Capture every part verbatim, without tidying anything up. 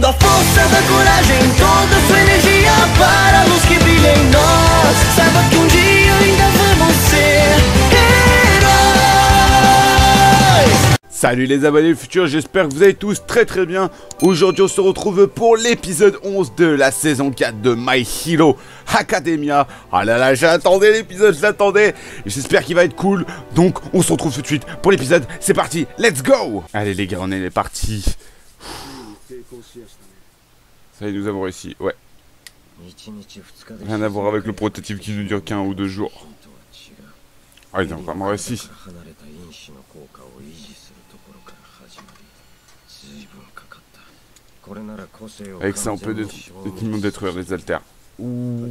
a força da coragem, toda sua energia para a luz que brilha em nós. Saiba que um dia ainda vamos ser heróis. Salut les abonnés du futur, j'espère que vous allez tous très très bien. Aujourd'hui on se retrouve pour l'épisode onze de la saison quatre de My Hero Academia. Ah là là, j'attendais l'épisode, je l'attendais. J'espère qu'il va être cool. Donc on se retrouve tout de suite pour l'épisode. C'est parti, let's go. Allez les gars, on est parti. Ça y est, nous avons réussi, ouais. Rien à voir avec le prototype qui ne dure qu'un ou deux jours. Ah, ils ont vraiment réussi. Avec ça, on peut détruire, détruire les altères. Ouh.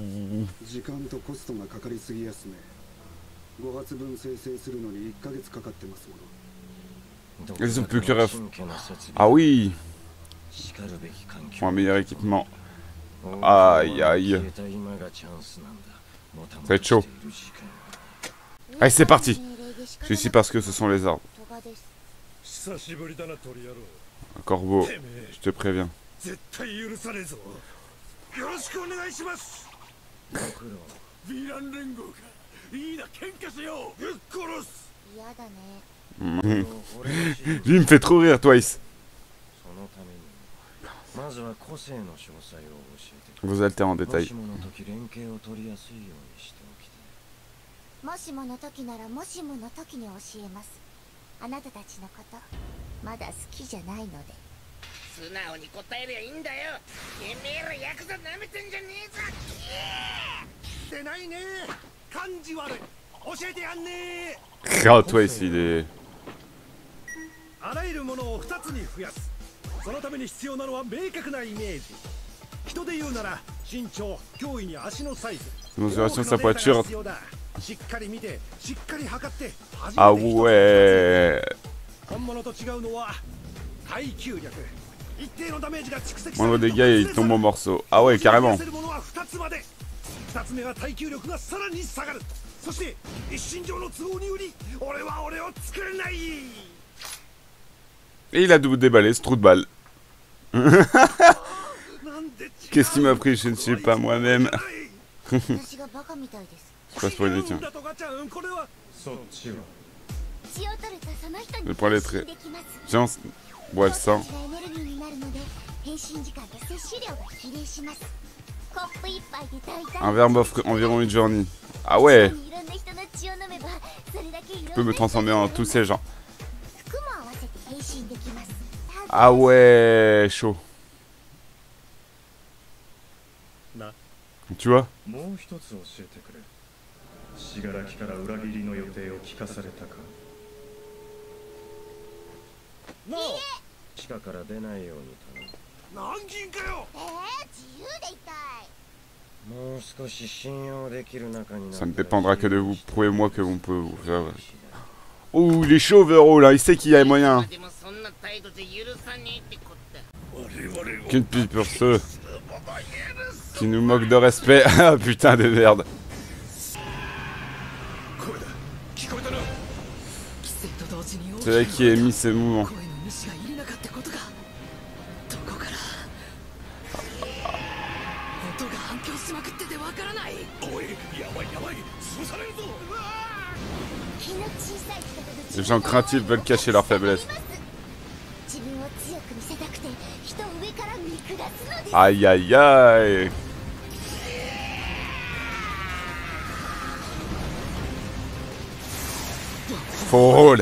Ils ont plus que ref. Ah oui. Pour un meilleur équipement. Aïe aïe. Ça va être chaud. Allez, c'est parti. Je suis ici parce que ce sont les arbres. Un corbeau, je te préviens. Lui, il me fait trop rire, Twice. Vos altères en détail. もしもの時ならもしもの時に教えます。あなたたちのことまだ好きじゃないので。素直に答えりゃいいんだよ。てめえらヤクザ舐めてんじゃねえぞ。 出ないね。漢字悪い。教えてやんねえ。 Ah, toi ici, il est... あらゆるものをふたつに増やす。そのために必要なのは明確なイメージ。人で言うなら身長、脅威に足のサイズ。 Mesuration de sa poiture. しっかり見て、しっかり測って。 Ah ouais. 本物と違うのは耐久力。一定のダメージが蓄積さ Moindre れる dégâts, il tombe en morceaux. Ah ouais, carrément. ふたつまで。ふたつめは耐久力がさらに下がる。そして一身上の都合により、俺は俺を作れない。 Et il a déballé ce trou de balle. Qu'est-ce qui m'a pris? Je ne sais pas moi-même. Je passe pour une tiens. Je prends les traits. Tiens, bois le sang. Un verbe offre environ une journée. Ah ouais. Je peux me transformer en tous ces gens. Ah ouais, chaud. Tu vois? Non. Ça ne dépendra que de vous. Prouvez-moi que vous pouvez vous faire. Oh, il est chaud, Vero, là. Il sait qu'il y a moyen. Qu'une pipe pour ceux qui nous moquent de respect. Ah putain de merde. C'est là qui a mis ces mouvements. Les gens craintifs veulent cacher leur faiblesse. Aïe aïe aïe. Fold.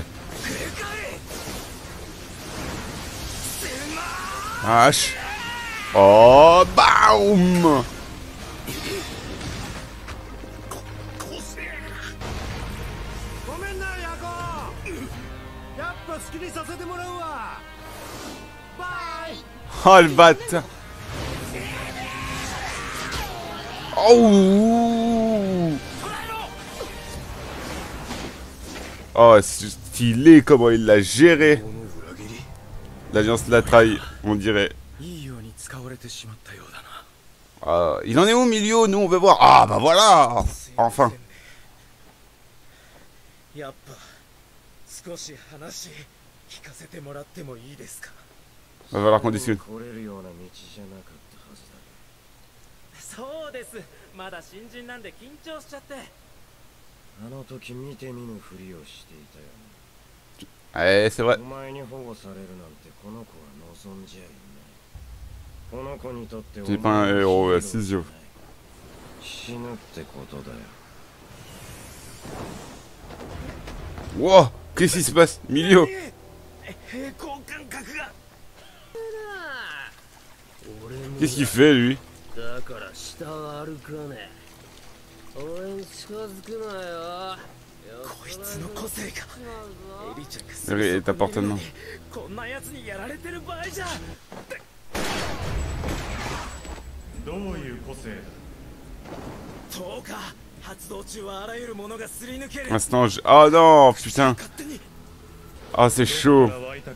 Hache. Oh, baum. Oh le bâtard. Oh. Oh, c'est stylé comment il l'a géré. L'alliance l'a trahi, on dirait. Ah, il en est où, Milio? Nous, on veut voir. Ah, bah voilà. Enfin. 少し話聞かせてもらってもいいですか。 Va falloir qu'on discute. そうです。まだ新人なんで緊張しちゃって。あの時見て見ぬふりをしていたよ。 Ouais, c'est vrai. お前に保護されるなんてこの子は望んじゃいない。この子にとって C'est pas un héros, euh, Sizio. 死ぬってことだよ。 Wow, qu'est-ce qui se passe? Milio. Qu'est-ce qu'il fait, lui? Et ta porte de main. Instant, je... Oh non, putain. Ah, c'est chaud.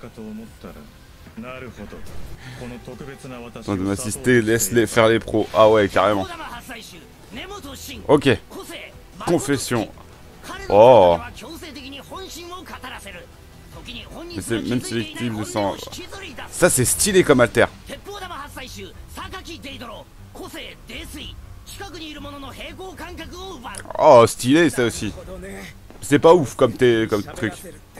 Attends de m'assister, laisse-les faire les pros. Ah ouais, carrément. Ok. Confession. Oh. Mais c'est même sélectif de sang. Ça c'est stylé comme alter. Oh, stylé ça aussi. C'est pas ouf comme, t'es, comme truc.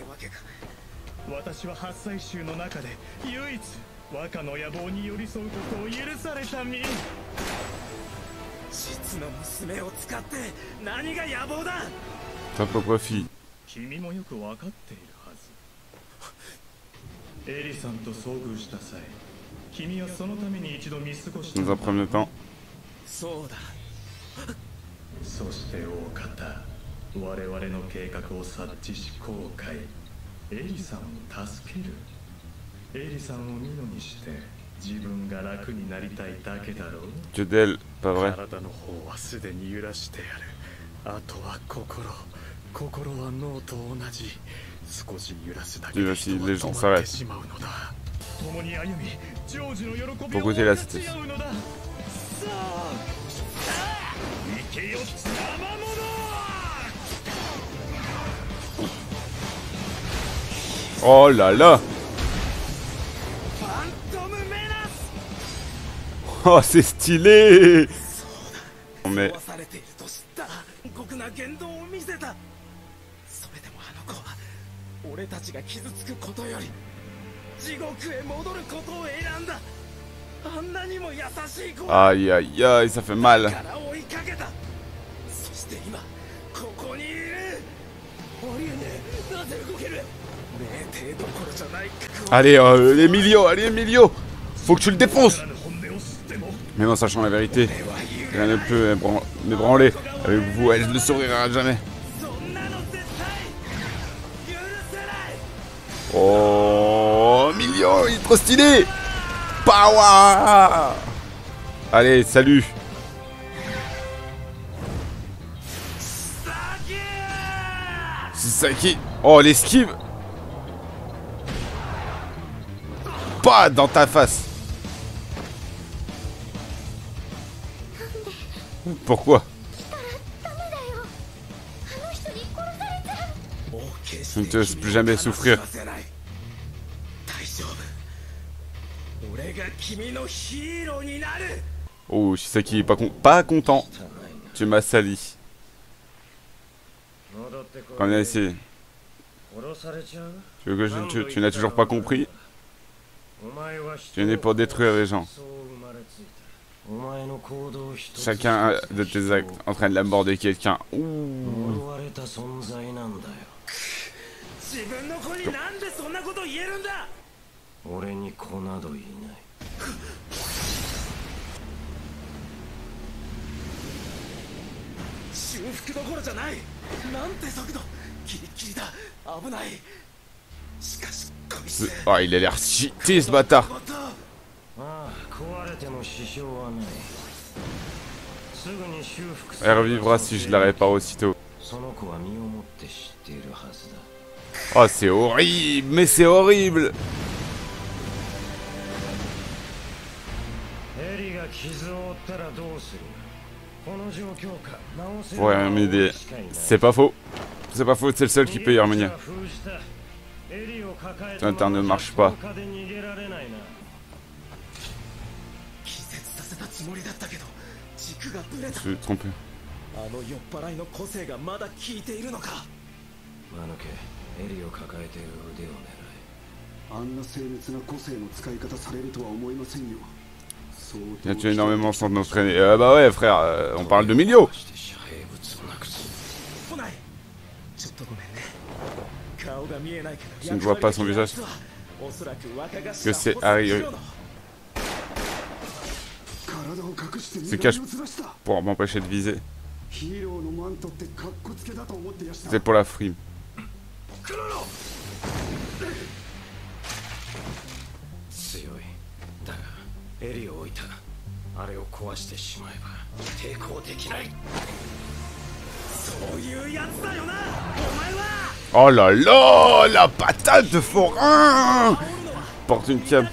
私は八歳衆の中で唯一若の野望に寄り添うことを許された身。実の娘を使って何が野望だ。 Ta propre fille. 君もよく分かっているはず。エリさんと遭遇した際、君はそのために一度見過ごした。 Dans un premier temps. そうだ。そして大方、我々の計画を察知し後悔。 エリさんを助ける。エリさんを見のにして自分が楽になりたいだけだろう。 Que d'elle, pas vrai. 体の方はすでに揺らしてやる。あとは心。心は脳と同じ。少し揺らすだけで人は止まってしまうのだ。共に歩み、成就の喜びを分かち合うのだ。さあ、行けよ生者。 Oh là là. Oh c'est stylé. Mais... Aïe aïe aïe, ça fait mal. Allez, euh, Emilio, allez Emilio. Faut que tu le défonces. Mais en sachant la vérité, rien ne peut m'ébranler. Avec vous, elle ne sourira jamais. Oh, Emilio, il est trop stylé. Power. Allez, salut. Sisaki. Oh, l'esquive. Pas dans ta face. Pourquoi? Je ne te laisse plus jamais souffrir. Oh, Shisaki est pas, con pas content. Tu m'as sali. Quand on a essayé. Tu veux que je, tu, tu n'as toujours pas compris? Tu es né pour détruire les gens. Chacun de tes actes entraîne la mort de quelqu'un. Oh, il a l'air cheaté ce bâtard. Elle revivra si je la répare aussitôt. Oh, c'est horrible, mais c'est horrible. Ouais, Hermine, c'est pas faux. C'est pas faux, c'est le seul qui peut y Hermine. Ton interne ne marche pas. Je suis trompé. Il a tué énormément sans entraîner. Euh, bah ouais frère, euh, on parle de Milio. Je ne vois pas son visage. Que c'est Harry. Se cache pour m'empêcher de viser. C'est pour la frime. Oh là là, la patate de forain. Porte une cam.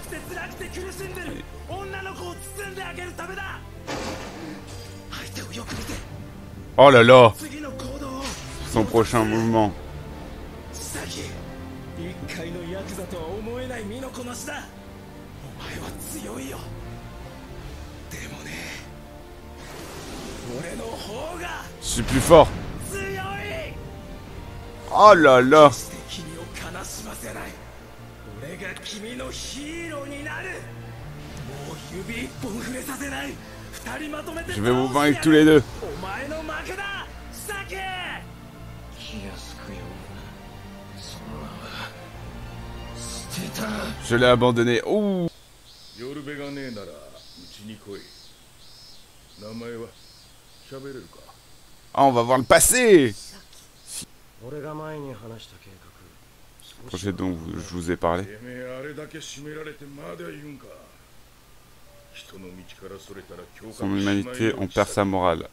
Oh là là. Son prochain mouvement. Je suis plus fort. Oh là là. Je vais vous vaincre tous les deux. Je l'ai abandonné. Ouh. Ah, on va voir le passé. Projet dont je vous ai parlé. Son humanité, on perd sa morale.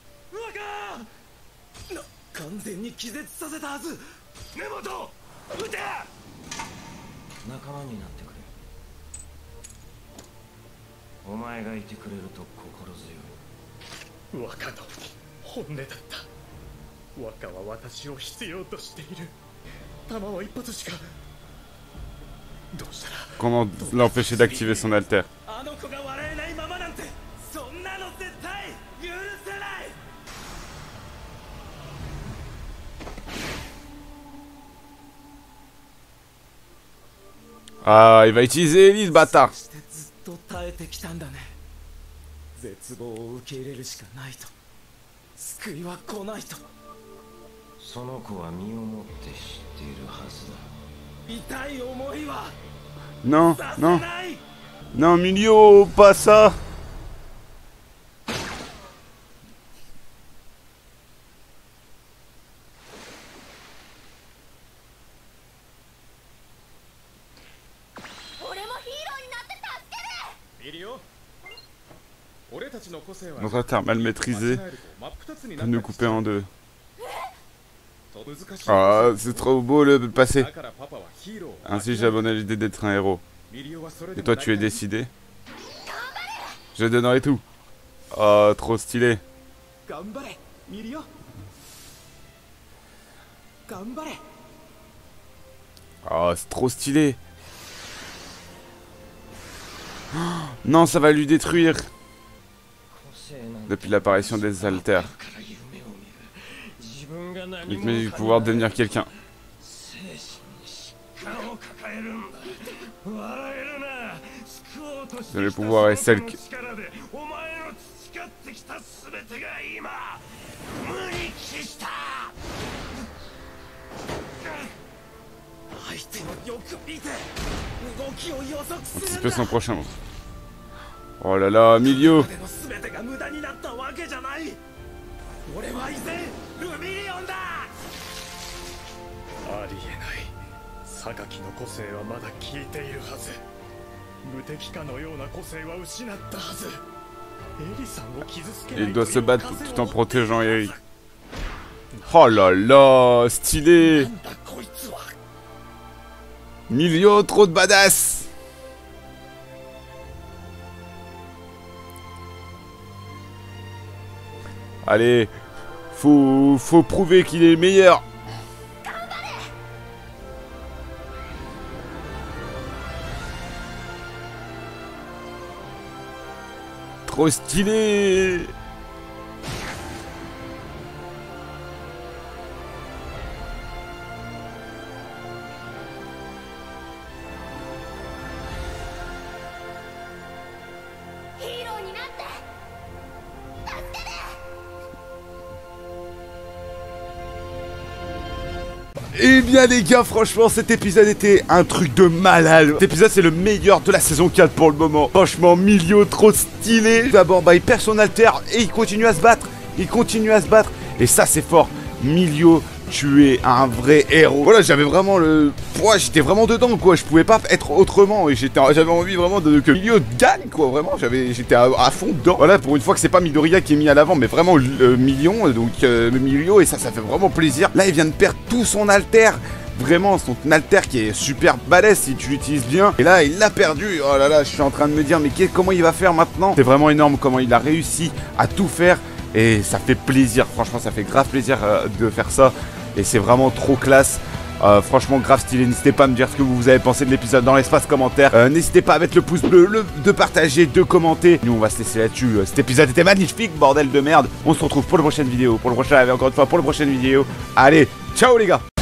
Comment l'empêcher d'activer son alter? Ah, il va utiliser Ellie, le bâtard. Non, non. Non, Milio, pas ça. Notre alter mal maîtrisé peut nous couper en deux. Ah, c'est trop beau le passé. Ainsi j'ai abandonné l'idée d'être un héros. Et toi tu es décidé? Je donnerai tout. Oh, trop stylé. Oh, c'est trop stylé. Oh, non, ça va lui détruire. Depuis l'apparition des alters. Il te met du pouvoir de devenir quelqu'un. Le pouvoir est celle que... Anticiper son prochain mot. Oh là là, Milio. Il doit se battre tout en protégeant Eric. Oh là là, stylé. Milio, trop de badass. Allez, faut, faut prouver qu'il est le meilleur. trop stylé. Eh bien les gars, franchement cet épisode était un truc de malade. Cet épisode c'est le meilleur de la saison quatre pour le moment. Franchement Milio trop stylé. D'abord bah il perd son alter et il continue à se battre. Il continue à se battre et ça c'est fort. Milio, tu es un vrai héros. Voilà, j'avais vraiment le... Ouais, j'étais vraiment dedans quoi, je pouvais pas être autrement. Et j'étais, j'avais envie vraiment de que Milio gagne quoi, vraiment, j'avais, j'étais à, à fond dedans. Voilà, pour une fois que c'est pas Midoriya qui est mis à l'avant, mais vraiment le million, donc euh, le Milio, et ça, ça fait vraiment plaisir. Là, il vient de perdre tout son alter. Vraiment, son alter qui est super balèze si tu l'utilises bien. Et là, il l'a perdu. Oh là là, je suis en train de me dire, mais comment il va faire maintenant? C'est vraiment énorme comment il a réussi à tout faire. Et ça fait plaisir, franchement, ça fait grave plaisir euh, de faire ça. Et c'est vraiment trop classe. Euh, franchement, grave stylé. N'hésitez pas à me dire ce que vous avez pensé de l'épisode dans l'espace commentaire. Euh, N'hésitez pas à mettre le pouce bleu, le, de partager, de commenter. Nous, on va se laisser là-dessus. Euh, cet épisode était magnifique, bordel de merde. On se retrouve pour la prochaine vidéo, pour le prochain live, et encore une fois pour la prochaine vidéo. Allez, ciao les gars!